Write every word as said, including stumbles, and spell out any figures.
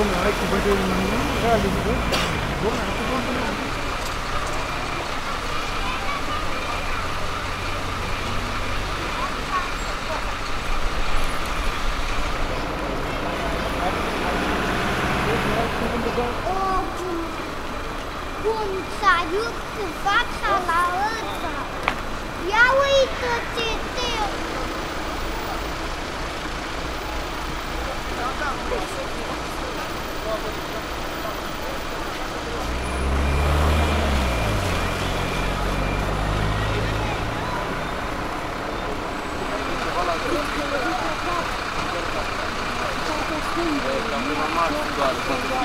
நாளைக்கு போயிட்டு நடத்தி போட்டு Bun, salut cu fața la ăsta. Ia uită-te, Teo. Am